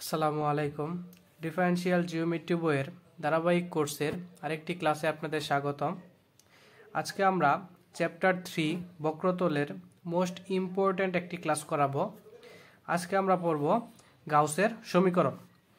আসসালামু আলাইকুম। Differential geometry বইয়ের ধারাবাহিক কোর্সের আরেকটি ক্লাসে আপনাদের স্বাগতম। আজকে আমরা চ্যাপ্টার 3 বক্রতলের মোস্ট ইম্পর্ট্যান্ট একটি ক্লাস করাবো। আজকে আমরা পড়ব গাউসের সমীকরণ।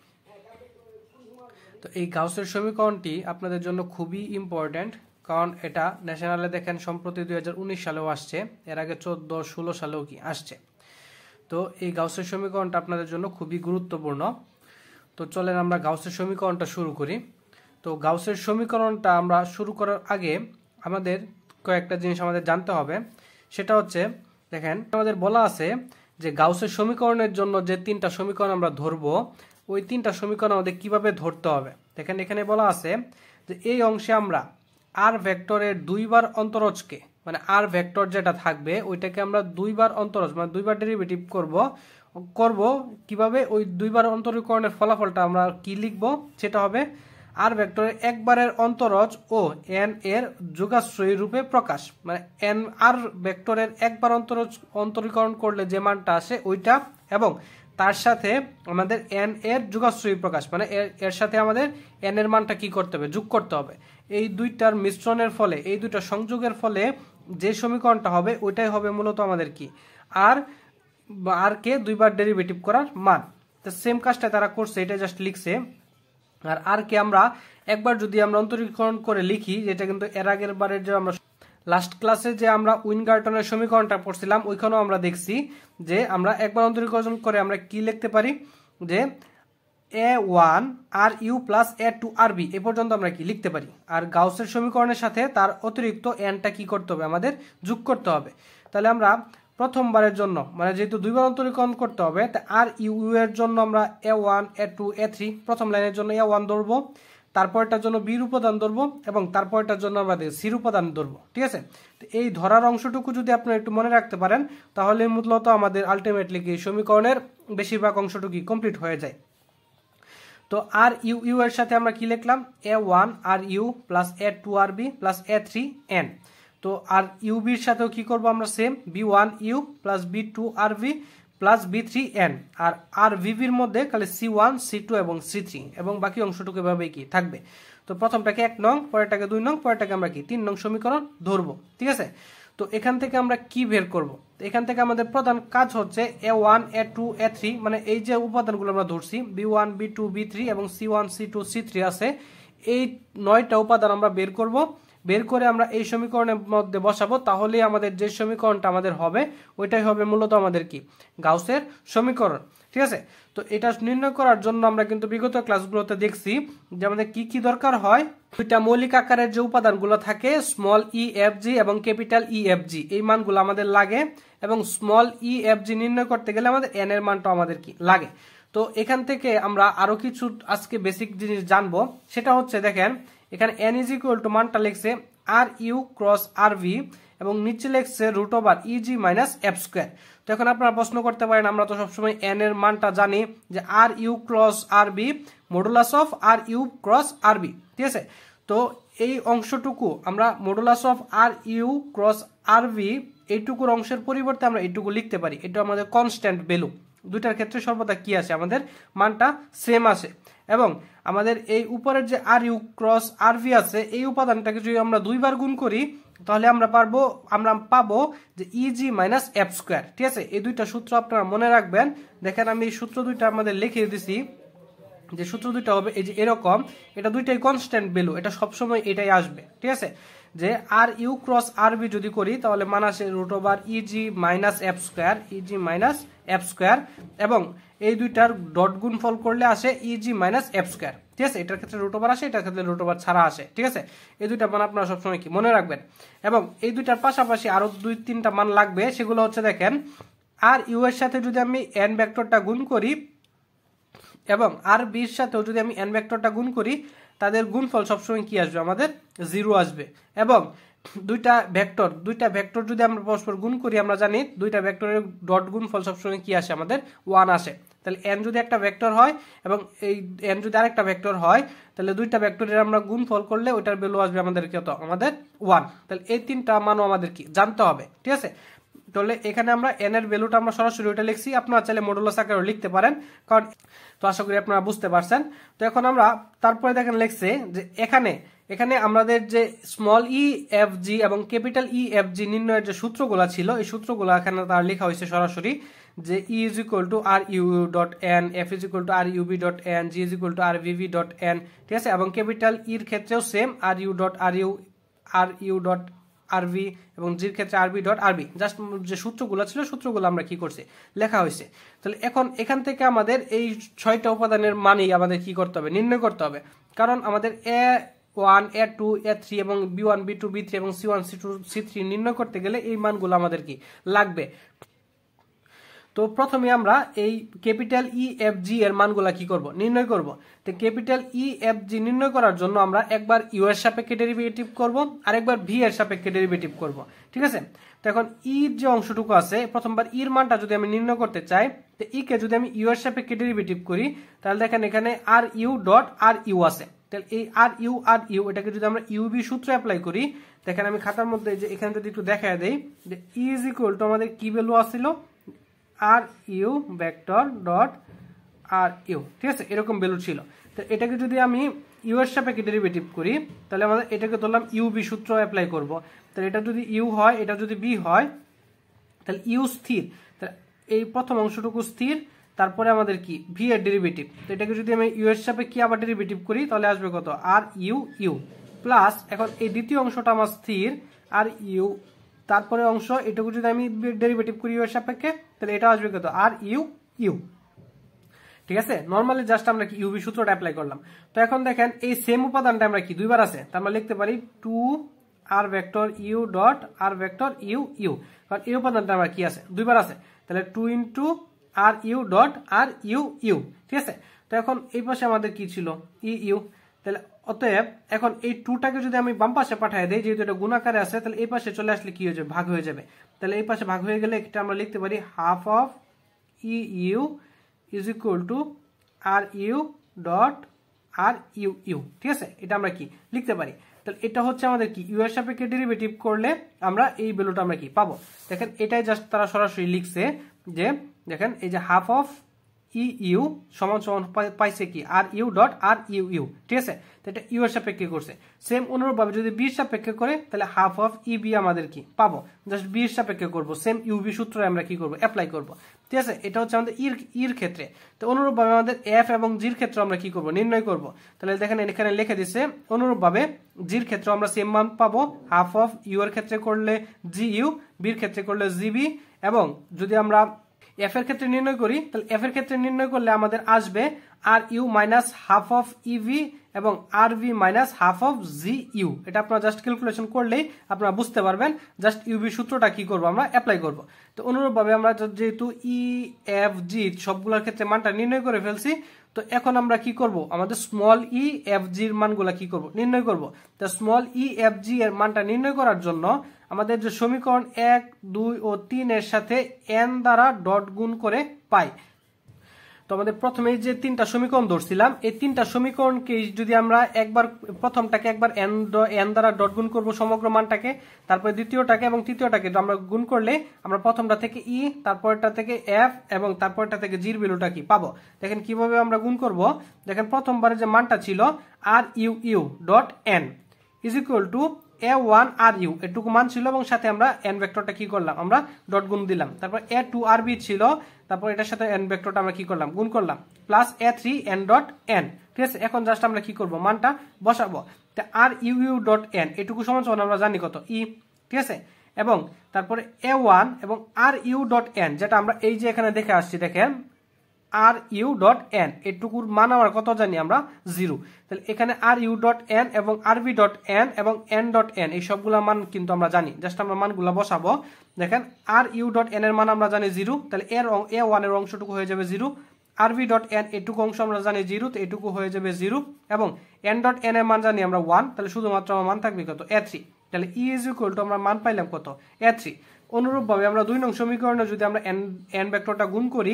তো এই গাউসের সমীকরণটি আপনাদের জন্য খুবই ইম্পর্ট্যান্ট, কারণ এটা ন্যাশনালে দেখেন সম্প্রতি 2019 সালেও আসছে, এর আগে 14-16 সালেও কি আসছে। তো এই গাউসের সমীকরণটা আপনাদের জন্য খুবই গুরুত্বপূর্ণ। তো চলেন আমরা গাউসের সমীকরণটা শুরু করি। তো গাউসের সমীকরণটা আমরা শুরু করার আগে আমাদের কয়েকটা জিনিস আমাদের জানতে হবে। সেটা হচ্ছে, দেখেন আমাদের বলা আছে যে গাউসের সমীকরণের জন্য যে তিনটা সমীকরণ আমরা ধরবো, ওই তিনটা সমীকরণ আমাদের কিভাবে ধরতে হবে। দেখেন এখানে বলা আছে যে এই অংশে আমরা আর ভেক্টরের দুইবার অন্তরজকে, মানে আর ভেক্টর যেটা থাকবে ওইটাকে আমরা দুইবার অন্তরজ মানে দুইবার ডেরিভেটিভ করব কিভাবে, ওই দুইবার অন্তরীকরণের ফলাফলটা আমরা কি লিখব, সেটা হবে আর ভেক্টরের একবারের অন্তরজ ও এন এর যোগাশ্রয়ী রূপে প্রকাশ। মানে এন আর ভেক্টরের একবার অন্তরীকরণ করলে যে মানটা আসে ওইটা, এবং তার সাথে আমাদের এন এর যোগাশ্রয়ী প্রকাশ, মানে এর সাথে আমাদের এন এর মানটা কি করতে হবে, যোগ করতে হবে। এই দুইটার মিশ্রণের ফলে, এই দুইটা সংযোগের ফলে যে সমীকরণটা হবে ওইটাই হবে মূলত আমাদের কি আর কে দুইবার ডেরিভেটিভ করার মান। তো সেম কাজটা তারা করছে, এটা জাস্ট লিখছে। আর কে আমরা একবার যদি আমরা অন্তরীকরণ করে লিখি, যেটা কিন্তু এর আগের বারের যে আমরা লাস্ট ক্লাসে যে আমরা উইনগার্টনের সমীকরণটা পড়ছিলাম, ওইখানেও আমরা দেখছি যে আমরা একবার অন্তরীকরণ করে আমরা কি লিখতে পারি, যে a1 R U plus a2 R B A পর্যন্ত আমরা কি লিখতে পারি। আর গাউসের সমীকরণের সাথে তার অতিরিক্ত এনটা কি করতে হবে, আমাদের যোগ করতে হবে। তাহলে আমরা প্রথমবারের জন্য, মানে যেহেতু দুইবার অন্তরীকরণ করতে হবে, তা আর ইউ এর জন্য আমরা a1 a2 a3 প্রথম লাইনের জন্য a1 ধরবো, তারপরটার জন্য বির উপাদান ধরবো, এবং তারপরটার জন্য আমরা সির উপাদান ধরবো। ঠিক আছে, তো এই ধরার অংশটুকু যদি আপনারা একটু মনে রাখতে পারেন, তাহলে মূলত আমাদের আলটিমেটলি কি সমীকরণের বেশিরভাগ অংশটুকু কমপ্লিট হয়ে যায়। তো আর ইউ এর সাথে আমরা কি লিখলাম, a1 R U plus a2 R B plus a3 N. তো আর ইউ বির সাথেও কি করব আমরা, same b1 U plus b2 R B plus b3 N. আর ভিভির মধ্যে খালি c1 c2 এবং c3, এবং বাকি অংশটুকু এভাবে কি থাকবে। তো প্রথমটাকে 1 নং, পরেরটাকে 2 নং, পরেরটাকে আমরা কি 3 নং সমীকরণ ধরবো। ঠিক আছে, তো এখান থেকে আমরা কি বের করব, এখান থেকে আমাদের প্রধান কাজ হচ্ছে a1 a2 a3, মানে এই যে উপাদানগুলো আমরা ধরছি b1 b2 b3 এবং c1 c2 c3 আছে, এই 9টা উপাদান আমরা বের করব। বের করে আমরা এই সমীকরণের মধ্যে বসাবো, তাহলে আমাদের যে সমীকরণটা আমাদের হবে ওইটাই হবে মূলত আমাদের কি গাউসের সমীকরণ। ঠিক আছে, তো এটা নির্ণয় করার জন্য আমরা কিন্তু বিগত ক্লাসগুলোতে দেখছি যে আমাদের কি কি দরকার হয়। দুইটা মৌলিক আকারের যে উপাদানগুলো থাকে, স্মল ই এফ জি এবং ক্যাপিটাল ই এফ জি, এই মানগুলো আমাদের লাগে, এবং স্মল ই এফ জি নির্ণয় করতে গেলে আমাদের এন এর মানটা আমাদের কি লাগে। তো এখান থেকে আমরা আরো কিছু আজকে বেসিক জিনিস জানবো। সেটা হচ্ছে, দেখেন এখানে n ইজ ইকুয়াল টু মানটা লিখছে R U cross R V, এবং নিচে লিখছে root over EG minus F square. তো এখন আপনারা প্রশ্ন করতে পারেন, আমরা তো সবসময় n এর মানটা জানি যে R U cross R B modulus of R U cross R B. ঠিক আছে, তো এই অংশটুকু আমরা modulus of R U cross R B, এইটুকুর অংশের পরিবর্তে আমরা এইটুকু লিখতে পারি, এটা আমাদের কনস্ট্যান্ট ভ্যালু। দুইটার ক্ষেত্রে সর্বদা কি আসে, আমাদের মানটা সেম আসে। এবং আমাদের এই উপরের যে R U cross R V আছে, এই উপাদানটাকে যদি আমরা দুইবার গুণ করি, তাহলে আমরা পাবো যে ইজি মাইনাস এফ স্কোয়ার। ঠিক আছে, এই দুইটা সূত্র আপনারা মনে রাখবেন। দেখেন আমি এই সূত্র দুইটা আমাদের লিখে দিছি, যে সূত্র দুইটা হবে এই যে এরকম, এটা দুইটাই কনস্ট্যান্ট ভ্যালু, এটা সবসময় এটাই আসবে। ঠিক আছে, যে R U cross R B যদি করি, তাহলে মান আসে root over EG minus F square, EG minus F square, এবং এই দুইটার ডট গুণফল করলে আসে ইজি মাইনাস এফ স্কোয়ার। ঠিক আছে, এটার ক্ষেত্রে রুট ওভার আসে, এটার ক্ষেত্রে রুট ওভার ছাড়া আসে। ঠিক আছে, এই দুইটা মান আপনারা সবসময় কি মনে রাখবেন। এবং এই দুইটার পাশাপাশি আরো 2-3টা মান লাগবে, সেগুলো হচ্ছে, দেখেন আর ইউ এর সাথে যদি আমি এন ভেক্টরটা গুণ করি, এবং আর বির সাথেও যদি আমি এন ভেক্টরটা গুণ করি, তাদের গুণফল সবসময় কি আসবে, আমাদের 0 আসবে। এবং দুইটা ভেক্টর যদি আমরা পরস্পর গুণ করি, আমরা জানি দুইটা ভেক্টরের ডট গুণফল সবসময় কি আসে, আমাদের 1 আসে। তাহলে এন যদি একটা ভেক্টর হয় এবং এই এন যদি আরেকটা ভেক্টর হয়, তাহলে দুইটা ভেক্টরের আমরা গুণফল করলে ওইটার ভ্যালু আসবে আমাদের কত, আমাদের 1। তাহলে এই 3টা মানও আমাদের কি জানতে হবে। ঠিক আছে, তাহলে এখানে আমরা n এর ভ্যালুটা আমরা সরাসরি ওটা লিখছি, আপনারা চাইলে মডুলাস আকারে লিখতে পারেন, কারণ তো আশা করি আপনারা বুঝতে পারছেন। তো এখন আমরা তারপরে দেখেন লিখছে যে এখানে আমাদের যে স্মল ই এফ জি এবং ক্যাপিটাল ই এফ জি নির্ণয়ের যে সূত্রগুলো ছিল, এই সূত্রগুলো এখানে তার লেখা হয়েছে সরাসরি, যে E is equal to R U dot N, F is equal to R U B dot N, G is equal to R VV dot N, ঠিক আছে। এবং ক্যাপিটাল ইর ক্ষেত্রেও same, R U dot R U dot RV এবং জির ক্ষেত্রে আরবি dot আরবি। জাস্ট যে সূত্রগুলো ছিল সূত্রগুলো আমরা কি করছি, লেখা হয়েছে। তাহলে এখন এখান থেকে আমাদের এই 6টা উপাদানের মানই আমাদের কি করতে হবে, নির্ণয় করতে হবে। কারণ আমাদের A1, A2, A3 এবং B1, B2, B3 এবং C1, C2, C3 নির্ণয় করতে গেলে এই মানগুলো আমাদের কি লাগবে। তো প্রথমে আমরা এই ক্যাপিটাল ই এফ জি এর মানগুলা কি করব, নির্ণয় করব। তো ক্যাপিটাল ই এফ জি নির্ণয় করার জন্য আমরা একবার ইউ এর সাপেক্ষে ডেরিভেটিভ করব আর একবার ভি এর সাপেক্ষে ডেরিভেটিভ করব, ঠিক আছে। তো এখন ই যে অংশটুকু আছে, প্রথমবার ইর মানটা যদি আমি নির্ণয় করতে চাই, তো ই কে যদি আমি ইউ এর সাপেক্ষে ডেরিভেটিভ করি, তাহলে দেখেন এখানে R U dot R U আছে। তাহলে এই আর ইউ এটাকে যদি আমরা ইউবি সূত্র অ্যাপ্লাই করি, দেখেন আমি খাতার মধ্যে যে এখানে যদি একটু দেখায় দেই, যে ই ইজ ইকুয়াল টু আমাদের কি ভ্যালু আসছিল, R U vector dot R U, ঠিক আছে, এরকম ভ্যালু ছিল। তো এটাকে যদি আমি ইউ এর সাপেক্ষে ডেরিভেটিভ করি, তাহলে আমাদের এটাকে ধরলাম ইউবি সূত্র অ্যাপ্লাই করব। তাহলে এটা যদি ইউ হয়, এটা যদি বি হয়, তাহলে ইউ স্থির, তাহলে এই প্রথম অংশটুকু স্থির, তারপরে আমাদের কি ভি এর ডেরিভেটিভ। তো এটাকে যদি আমি ইউ এর সাপেক্ষে আবার ডেরিভেটিভ করি, তাহলে আসবে কত, আর ইউ প্লাস, এখন এই দ্বিতীয় অংশটা আমার স্থির, আর ইউ, তারপরে অংশ এটুকু যদি আমি ডেরিভেটিভ করি ইউ এর সাপেক্ষে, তাহলে এটা আসবে কত, আর ইউ, ঠিক আছে। নরমালি জাস্ট আমরা কি ইউবি সূত্রটা অ্যাপ্লাই করলাম। তো এখন দেখেন এই সেম উপাদানটা আমরা কি দুইবার আছে, তার আমরা লিখতে পারি 2 R vector U dot R vector U, কারণ এই উপাদানটা আমরা কি আছে, দুইবার আছে। তাহলে 2 into R U dot R U, ঠিক আছে। তো এখন এই পাশে আমাদের কি ছিল, ইউ। তাহলে অতএব এখন এই 2টাকে যদি আমি বাম পাশে পাঠিয়ে দেই, যেহেতু এটা গুণাকারে আছে, তাহলে এই পাশে চলে আসলে কি হয়ে যাবে, ভাগ হয়ে যাবে। তাহলে এই পাশে ভাগ হয়ে গেলে এটা আমরা লিখতে পারি half of U is equal to R U dot R U, ঠিক আছে। এটা আমরা কি লিখতে পারি। তাহলে এটা হচ্ছে আমাদের কি ইউ এর সাপেক্ষে ডেরিভেটিভ করলে আমরা এই ভ্যালুটা আমরা কি পাবো। দেখেন এটাই জাস্ট তারা সরাসরি লিখছে, যে দেখেন এই যে হাফ অফ ইউ সমান পাইছে কি R U dot R U, ঠিক আছে। তো এটা ইউ এর সাপেক্ষে করছে। সেম অনুরূপভাবে যদি বি এর সাপেক্ষে করে, তাহলে হাফ অফ ই বি আমাদের কি পাবো, জাস্ট বি এর সাপেক্ষে করবো, সেম ইউবি সূত্র আমরা কি করবো, অ্যাপ্লাই করবো, ঠিক আছে। এটা হচ্ছে আমাদের ইর ক্ষেত্রে। তো অনুরূপভাবে আমাদের এফ এবং জির ক্ষেত্রে আমরা কি করবো, নির্ণয় করব। তাহলে দেখেন এখানে লিখে দিচ্ছে, অনুরূপভাবে জির ক্ষেত্রে আমরা সেম মান পাবো, হাফ অফ ইউ এর ক্ষেত্রে করলে জি ইউ, বির ক্ষেত্রে করলে জিবি, এবং যদি আমরা এফ এর ক্ষেত্রে নির্ণয় করি, তাহলে এফ এর ক্ষেত্রে নির্ণয় করলে আমাদের আসবে R U minus half of EV এবং R V minus half of G U. এটা আপনারা জাস্ট ক্যালকুলেশন করলেই আপনারা বুঝতে পারবেন। জাস্ট ইউবি সূত্রটা কি করব, আমরা অ্যাপ্লাই করব। তো অনুরূপভাবে আমরা যেহেতু ই এফ জি সবগুলোর ক্ষেত্রে মানটা নির্ণয় করে ফেলছি, তো এখন আমরা কি করব, আমাদের স্মল ই এফ জি এর মানগুলা কি করব, নির্ণয় করব। তো স্মল ই এফ জি এর মানটা নির্ণয় করার জন্য আমাদের যে সমীকরণ 1, 2 ও 3 এর সাথে n দ্বারা ডট গুণ করে পাই। তো আমাদের প্রথমে যে 3টা সমীকরণ ধরছিলাম, এই 3টা সমীকরণকে যদি আমরা একবার প্রথমটাকে একবার n দ্বারা ডট গুণ করব সমগ্র মানটাকে, তারপরে দ্বিতীয়টাকে এবং তৃতীয়টাকে আমরা গুণ করলে আমরা প্রথমটা থেকে ই, তারপরটা থেকে এফ এবং তারপরটা থেকে জির ভ্যালুটা কি পাবো। দেখেন কিভাবে আমরা গুণ করব। দেখেন প্রথমবারে যে মানটা ছিল R U dot N is equal to A1 R U, এটুকু মান ছিল এবং সাথে আমরা n ভেক্টরটা কি করলাম, আমরা ডট গুণ দিলাম। তারপর A2 আর বি ছিল, তারপর এটার সাথে n ভেক্টরটা আমরা কি করলাম, গুণ করলাম, plus A3 n dot n, ঠিক আছে। এখন জাস্ট আমরা কি করব, মানটা বসাবো। তা আর ইউ ডট n এটুকু সমান সমান আমরা জানি কত, ই, ঠিক আছে। এবং তারপরে A1 এবং আর ইউ ডট n, যেটা আমরা এই যে এখানে দেখে আসছি, দেখেন আর ইউ ডট এন এটুকুর মান আমরা কত জানি, আমরা 0। তাহলে এখানে আর ইউ ডট এন এবং আরবি ডট এন এবং এন ডট এন এই সবগুলা মান কিন্তু আমরা জানি, জাস্ট আমরা মানগুলা বসাবো। দেখেন আর ইউ ডট এন এর মান আমরা জানি 0, তাহলে A1 এর অংশটুকু হয়ে যাবে 0, আরবি ডট এন এটুকু অংশ আমরা জানি 0, তো এটুকু হয়ে যাবে 0, এবং এন ডট এন এর মান জানি আমরা 1, তাহলে শুধুমাত্র আমার মান থাকবে কত, A3। তাহলে ই ইজ ইকুয়াল টু আমরা মান পাইলাম কত, A3। অনুরূপভাবে আমরা 2 নং সমীকরণে যদি আমরা এন ভেক্টরটা গুণ করি,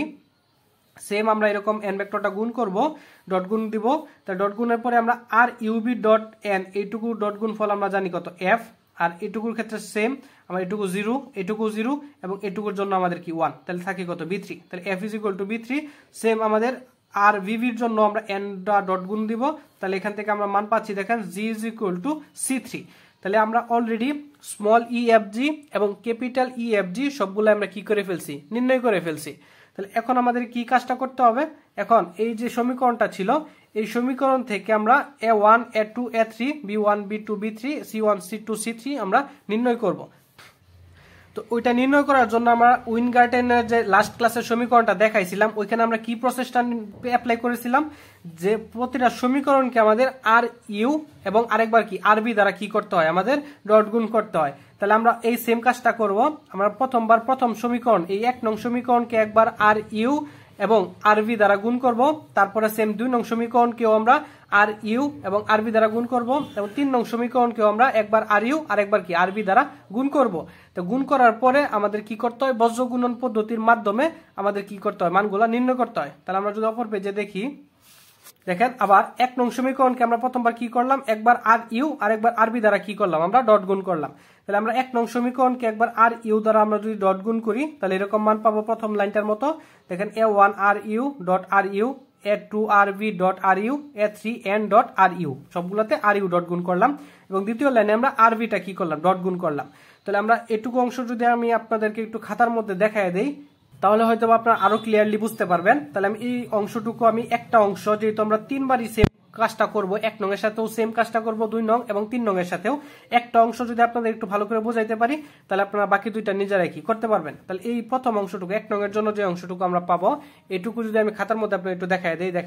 সেম আমরা এরকম n ভেক্টরটা গুণ করব, ডট গুণ দিব। তা ডট গুণের পরে আমরা আর ইউবি ডট এন এইটুকু ডট গুণ ফল আমরা জানি কত, এফ, আর এটুকুর ক্ষেত্রে সেম, আমার এটুকু 0, এটুকু 0 এবং এটুকুর জন্য আমাদের কি 1, তাহলে থাকে কত b3। তাহলে f = b3। সেম আমাদের আর ভিভির জন্য আমরা n ডট গুণ দিব, তাহলে এখান থেকে আমরা মান পাচ্ছি দেখেন g = c3। তাহলে আমরা অলরেডি স্মল EFG এবং ক্যাপিটাল EFG সবগুলো আমরা কি করে ফেলছি, নির্ণয় করে ফেলছি। তাহলে এখন আমাদের কি কাজটা করতে হবে, এখন এই যে সমীকরণটা ছিল এই সমীকরণ থেকে আমরা a1 a2 a3 b1 b2 b3 c1 c2 c3 আমরা নির্ণয় করব। তো ওইটা নির্ণয় করার জন্য আমরা উইনগার্টেনের যে লাস্ট ক্লাসের সমীকরণটা দেখাইছিলাম ওইখানে আমরা কি প্রসেসটা অ্যাপ্লাই করেছিলাম, যে প্রতিটা সমীকরণকে আমাদের আর ইউ এবং আরেকবার কি আরবি দ্বারা কি করতে হয়, আমাদের ডট গুণ করতে হয়। তাহলে আমরা এই সেম কাজটা করব। আমরা প্রথম সমীকরণ এই 1 নং সমীকরণকে একবার আর ইউ এবং আরবি দ্বারা গুণ করব, তারপরে সেম 2 নং সমীকরণকেও আমরা আর ইউ এবং আরবি দ্বারা গুণ করব, এবং 3 নং সমীকরণকেও আমরা একবার আর ইউ আর একবার কি আরবি দ্বারা গুণ করব। তো গুণ করার পরে আমাদের কি করতে হয়, বজ্র গুণন পদ্ধতির মাধ্যমে আমাদের কি করতে হয়, মানগুলা নির্ণয় করতে হয়। তাহলে আমরা যদি অপর পেজে দেখি, দেখেন আবার 1 নং সমীকরণকে আমরা প্রথমবার কি করলাম, একবার আর ইউ আর একবার আরবি দ্বারা কি করলাম, আমরা ডট গুণ করলাম। তাহলে আমরা 1 নং সমীকরণকে একবার আর ইউ দ্বারা আমরা যদি ডট গুণ করি তাহলে এরকম মান পাবো প্রথম লাইনটার মতো। দেখেন a1 R U dot R U, a2 rv dot R U, a3 n dot R U, সবগুলোতে আর ইউ ডট গুণ করলাম, এবং দ্বিতীয় লাইনে আমরা আরবিটা কি করলাম, ডট গুণ করলাম। তাহলে আমরা এটুকু অংশ যদি আমি আপনাদেরকে একটু খাতার মধ্যে দেখায় দেই তাহলে হয়তো আপনারা আরো ক্লিয়ারলি বুঝতে পারবেন। তাহলে আমি এই অংশটুকু আমি একটা অংশ, যেহেতু আমরা 3বারই সেম কাজটা করব, 1 নং এর সাথেও সেম কাজটা করব, 2 নং এবং 3 নং এর সাথেও একটা অংশ যদি আপনাদের একটু ভালো করে বোঝাইতে পারি তাহলে আপনারা বাকি দুইটা নিজেরাই কি করতে পারবেন। তাহলে এই প্রথম অংশটুকু 1 নং এর জন্য যে অংশটুকু আমরা পাবো এটুকু যদি আমি খাতার মধ্যে আপনাদের একটু দেখায় দেই,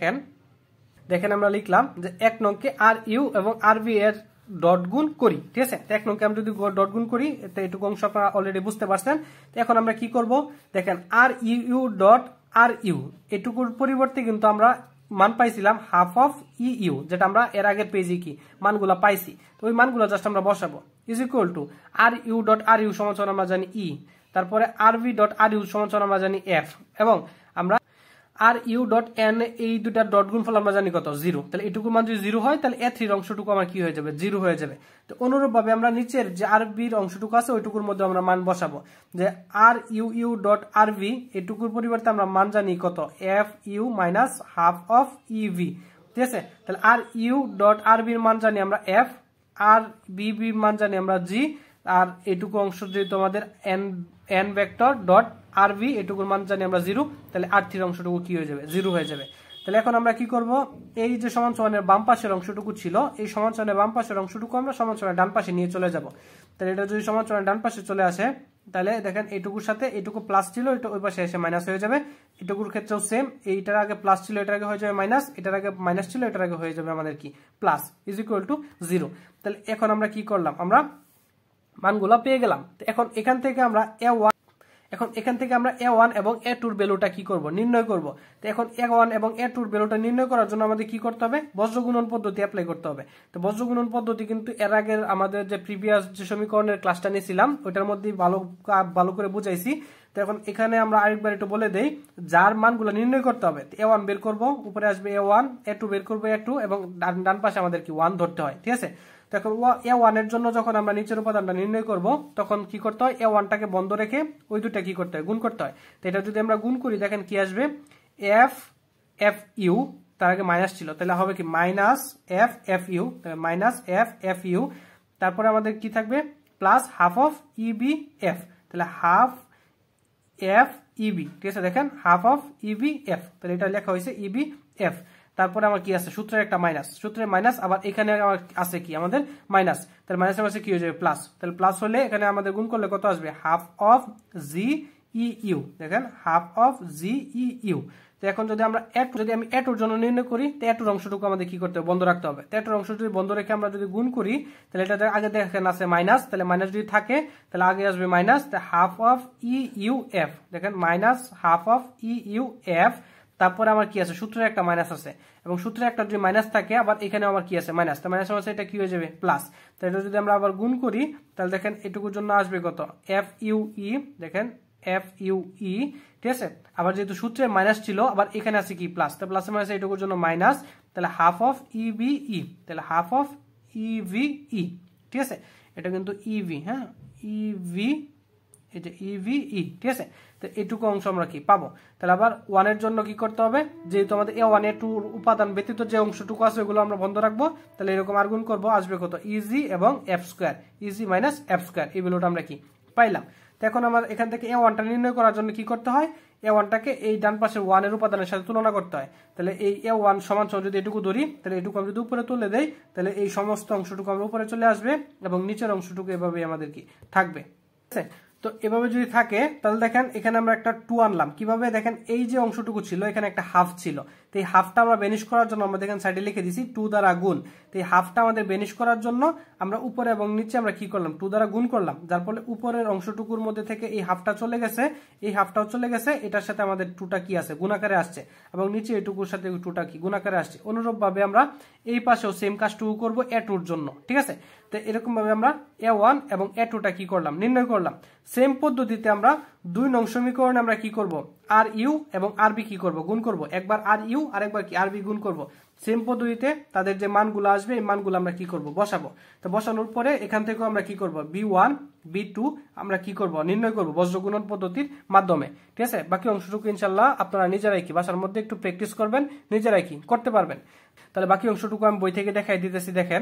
দেখেন আমরা লিখলাম যে 1 নংকে আর ইউ এবং আরবি এর ডট গুণ করি, ঠিক আছে। 1 নংকে আমরা যদি ডট গুণ করি তো এটুকু অংশ আপনারা অলরেডি বুঝতে পারছেন। তো এখন আমরা কি করব, দেখেন R U dot R U এটুকুর পরিবর্তে কিন্তু আমরা মান পাইছিলাম হাফ অফ ইউ, যেটা আমরা এর আগের পেজে কি মানগুলা পাইছি, তো ওই মানগুলো জাস্ট আমরা বসাবো, is equal to R U dot R U সমান আমরা জানি ই, তারপরে আরবি ডট আর ইউ সমান আমরা জানি এফ, এবং আমরা আর ইউ ডট এন এই দুটা ডট গুণফল আমরা জানি কত 0। তাহলে এটুকু মান যদি 0 হয় তাহলে a3 এর অংশটুকু আমার কি হয়ে যাবে, 0 হয়ে যাবে। তো অনুরূপভাবে আমরা নিচের যে আরবির অংশটুকু আছে ওইটুকুর মধ্যে আমরা মান বসাবো, যে আর ইউ ডট আরভি এটুকুর পরিবর্তে আমরা মান জানি কত, F U minus half of EV, ঠিক আছে। তাহলে আর ইউ ডট আরবির মান জানি আমরা এফ, আর বিবির মান জানি আমরা জি, আর এটুকু অংশ যেহেতু আমাদের এন ভেক্টর ডট আরভি এটুকুর মান জানি আমরা 0, তাহলে আর3 এর অংশটুকু কি হয়ে যাবে, 0 হয়ে যাবে। তাহলে এখন আমরা কি করব, এই যে সমান সমানের বাম পাশের অংশটুকু ছিল এই সমান সমানের বাম পাশের অংশটুকু আমরা সমান সমানের ডান পাশে নিয়ে চলে যাব। তাহলে এটা যদি সমান সমানের ডান পাশে চলে আসে তাহলে দেখেন এইটুকুর সাথে এইটুকু প্লাস ছিল, এটা ওই পাশে এসে মাইনাস হয়ে যাবে। এটুকুর ক্ষেত্রেও সেম, এইটার আগে প্লাস ছিল এটার আগে হয়ে যাবে মাইনাস, এটার আগে মাইনাস ছিল এটার আগে হয়ে যাবে আমাদের কি প্লাস, ইজ ইকুয়াল টু 0। তাহলে এখন আমরা কি করলাম, আমরা মানগুলো পেয়ে গেলাম। তো এখন এখান থেকে আমরা a1 এবং a2 এর ভ্যালুটা কি করব, নির্ণয় করব। তো এখন a1 এবং a2 এর ভ্যালুটা নির্ণয় করার জন্য আমাদের কি করতে হবে, বজ্রগুণন পদ্ধতি অ্যাপ্লাই করতে হবে। তো বজ্রগুণন পদ্ধতি কিন্তু এর আগের আমাদের যে প্রিভিয়াস যে সমীকরণের ক্লাসটা নিয়েছিলাম ওইটার মধ্যে ভালো করে বুঝাইছি। তো এখন এখানে আমরা আরেকবার একটু বলে দেই, যার মানগুলো নির্ণয় করতে হবে, a1 বের করব, উপরে আসবে a1, a2 বের করব a2, এবং ডান পাশে আমাদের কি 1 ধরতে হয়, ঠিক আছে। তো এখন a1 এর জন্য যখন আমরা নিচের উপাদানটা নির্ণয় করব তখন কি করতে হয়, a1টাকে বন্ধ রেখে ওই দুটা কি করতে হয়, গুণ করতে হয়। তো এটা যদি আমরা গুণ করি দেখেন কি আসবে, এফ ইউ, তার আগে মাইনাস ছিল, তাহলে হবে কি minus F U, minus F U, তারপরে আমাদের কি থাকবে plus half of EB F, তাহলে হাফ এফ ইবি, ঠিক আছে। দেখেন হাফ অফ ইবি এফ, তাহলে এটা লেখা হয়েছে ইবি এফ। তারপরে আমার কি আছে, সূত্রের একটা মাইনাস, সূত্রের মাইনাস, আবার এখানে আছে কি আমাদের মাইনাস, তাহলে মাইনাসের মাঝে কি হয়ে যাবে প্লাস, তাহলে প্লাস হলে এখানে আমাদের গুণ করলে কত আসবে, হাফ অফ জি ইউ, দেখেন হাফ অফ জি ইউ। তো এখন যদি আমরা আমি এটুর জন্য নির্ণয় করি তো এটুর অংশটুকু আমাদের কি করতে হবে, বন্ধ রাখতে হবে। তো এটুর অংশ যদি বন্ধ রেখে আমরা যদি গুণ করি তাহলে এটা আগে দেখেন আছে মাইনাস, তাহলে মাইনাস যদি থাকে তাহলে আগে আসবে minus, half of U F, দেখেন minus half of U F, তারপরে আমার কি আছে, সূত্রের একটা মাইনাস আছে, এবং সূত্রে একটা যদি মাইনাস থাকে আবার এখানে আমার কি আছে মাইনাস, তো মাইনাস মাইনাস এটা কি হয়ে যাবে প্লাস। তো এটা যদি আমরা আবার গুণ করি তাহলে দেখেন এটুকুর জন্য আসবে কত, এফ ইউ ই, দেখেন এফ ইউ ই, ঠিক আছে। আবার যেহেতু সূত্রে মাইনাস ছিল আবার এখানে আছে কি প্লাস, তো প্লাস মাইনাস এটুকুর জন্য মাইনাস, তাহলে হাফ অফ ইবিই, তাহলে হাফ অফ ইভিই, ঠিক আছে। এটা কিন্তু ইভি, হ্যাঁ ইভি, এই যে ইভিই, ঠিক আছে। তো এইটুকু অংশ আমরা কি পাবো। তাহলে আবার 1 এর জন্য কি করতে হবে, যেহেতু আমাদের A1 A2 উপাদান ব্যতীত যে অংশটুকু আছে ওগুলো আমরা বন্ধ রাখবো। তাহলে এরকম আর গুণ করবো, আসবে কত, ইজি এবং F square, EG minus F square, এই ভ্যালুটা আমরা কি পাইলাম। তো এখন আমার এখান থেকে A1টা নির্ণয় করার জন্য কি করতে হয়, A1টাকে এই ডান পাশের 1 এর উপাদানের সাথে তুলনা করতে হয়। তাহলে এই A1 সমান যদি এটুকু ধরি, তাহলে এটুকু আমি যদি উপরে তুলে দেই, তাহলে এই সমস্ত অংশটুকু আমরা উপরে চলে আসবে এবং নিচের অংশটুকু এভাবে আমাদের কি থাকবে, ঠিক আছে। তো এভাবে যদি থাকে তাহলে দেখেন এখানে আমরা একটা 2 আনলাম, কিভাবে দেখেন এই যে অংশটুকু ছিল এখানে একটা হাফ ছিল, তো এই হাফটা আমরা বেনিশ করার জন্য আমরা দেখেন সাইডে লিখে দিছি 2 দ্বারা গুণ। তো এই হাফটা আমাদের বেনিশ করার জন্য আমরা উপরে এবং নিচে আমরা কি করলাম, 2 দ্বারা গুণ করলাম, যার ফলে উপরের অংশটুকুর মধ্যে থেকে এই হাফটা চলে গেছে, এই হাফটাও চলে গেছে, এটার সাথে আমাদের 2টা কি আছে, গুণাকারে আসছে, এবং নিচে এটুকুর সাথে 2টা কি গুণাকারে আসছে। অনুরূপভাবে আমরা এই পাশেও সেম কাজটুকু করবো A2-র জন্য, ঠিক আছে। তো এরকম ভাবে আমরা A1 এবং A2টা কি করলাম, নির্ণয় করলাম। সেম পদ্ধতিতে আমরা 2 নং সমীকরণে আমরা কি করব, আর ইউ এবং আর বি কি করব, গুণ করব, একবার আর ইউ আর একবার কি আর বি গুণ করব। সেম পদ্ধতিতে তাদের যে মানগুলো আসবে এই মানগুলো আমরা কি করব, বসাবো। তো বসানোর পরে এখান থেকে আমরা কি করব, B1 B2 আমরা কি করব, নির্ণয় করব বজ্রগুণন পদ্ধতির মাধ্যমে, ঠিক আছে। বাকি অংশটুকু ইনশাআল্লাহ আপনারা নিজেরাই কি বাসার মধ্যে একটু প্র্যাকটিস করবেন, নিজেরাই কি করতে পারবেন। তাহলে বাকি অংশটুকু আমি বই থেকে দেখাই দিতেছি, দেখেন।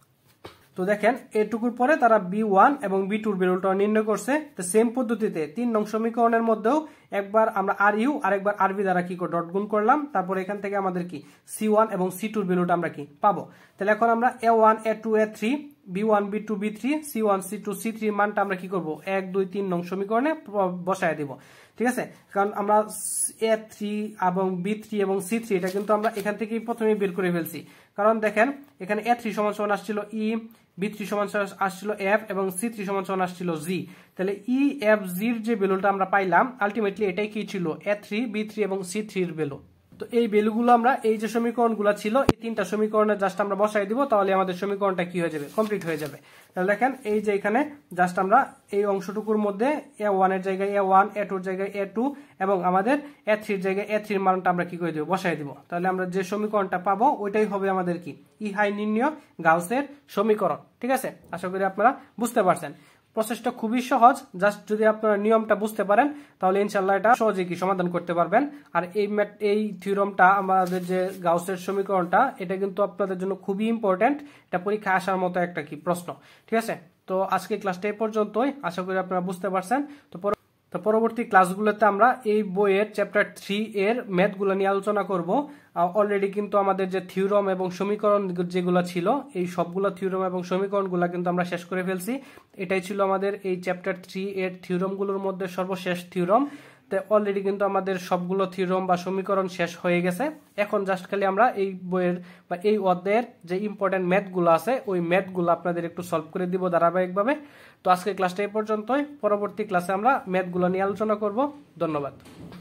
তো দেখেন এটুকুর পরে তারা B1 এবং B2-র ভ্যালুটা নির্ণয় করছে। তো সেম পদ্ধতিতে 3 নং সমীকরণের মধ্যেও একবার আমরা আর ইউ আর একবার আর বি দ্বারা কি করে ডট গুণ করলাম, তারপর এখান থেকে আমাদের কি C1 এবং C2-র ভ্যালুটা আমরা কি পাবো। তাহলে এখন আমরা A1 A2 A3 B1 B2 B3 C1 C2 C3 মানটা আমরা কি করব, 1 2 3 নং সমীকরণে বসায় দিব, ঠিক আছে। কারণ আমরা A3 এবং B3 এবং C3 এটা কিন্তু আমরা এখান থেকেই প্রথমে বের করে ফেলছি। কারণ দেখেন এখানে A3 সমান সমান আসছিল E, B3 সমান সমান আসছিল F এবং C3 সমান সমান আসছিল G। তাহলে E F G এর যে ভ্যালুটা আমরা পাইলাম আলটিমেটলি এটাই কি ছিল, A3 B3 এবং C3 এর ভ্যালু। তো এই ভ্যালুগুলো আমরা এই যে সমীকরণগুলো ছিল এই 3টা সমীকরণে জাস্ট আমরা বসাই দিব, তাহলে আমাদের সমীকরণটা কি হয়ে যাবে, কমপ্লিট হয়ে যাবে। তাহলে দেখেন এই যে এখানে জাস্ট আমরা এই অংশটুকুর মধ্যে A1 এর জায়গায় A1, A2 এর জায়গায় A2 এবং আমাদের A3 এর জায়গায় A3 এর মানটা আমরা কি করে দেব, বসাই দিব। তাহলে আমরা যে সমীকরণটা পাবো ওইটাই হবে আমাদের কি ইহাই নির্ণয় গাউসের সমীকরণ, ঠিক আছে। আশা করি আপনারা বুঝতে পারছেন। প্রসেসটা খুবই সহজ, জাস্ট যদি আপনারা নিয়মটা বুঝতে পারেন তাহলে ইনশাআল্লাহ এটা সহজে কি সমাধান করতে পারবেন। আর এই থিওরামটা আমাদের যে গাউসের সমীকরণটা এটা কিন্তু আপনাদের জন্য খুবই ইম্পর্টেন্ট, এটা পরীক্ষায় আসার মতো একটা কি প্রশ্ন, ঠিক আছে। তো আজকে ক্লাসটা এই পর্যন্তই, আশা করি আপনারা বুঝতে পারছেন। তো পরবর্তী ক্লাসগুলোতে আমরা এই বইয়ের চ্যাপ্টার 3 এর ম্যাথগুলো নিয়ে আলোচনা করব। অলরেডি কিন্তু আমাদের যে থিওরাম এবং সমীকরণ যেগুলো ছিল এই সবগুলো থিওরাম এবং সমীকরণগুলো কিন্তু আমরা শেষ করে ফেলছি। এটাই ছিল আমাদের এই চ্যাপ্টার 3 এর থিওরামগুলোর মধ্যে সর্বশেষ থিওরাম। তো অলরেডি কিন্তু আমাদের সবগুলো থিওরাম বা সমীকরণ শেষ হয়ে গেছে। এখন জাস্ট খালি আমরা এই বইয়ের বা এই অধ্যায়ের যে ইম্পর্টেন্ট ম্যাথগুলো আছে ওই ম্যাথগুলো আপনাদের একটু সলভ করে দিব ধারাবাহিকভাবে। তো আজকে ক্লাসটা এই পর্যন্তই, পরবর্তী ক্লাসে আমরা ম্যাথগুলো নিয়ে আলোচনা করব। ধন্যবাদ।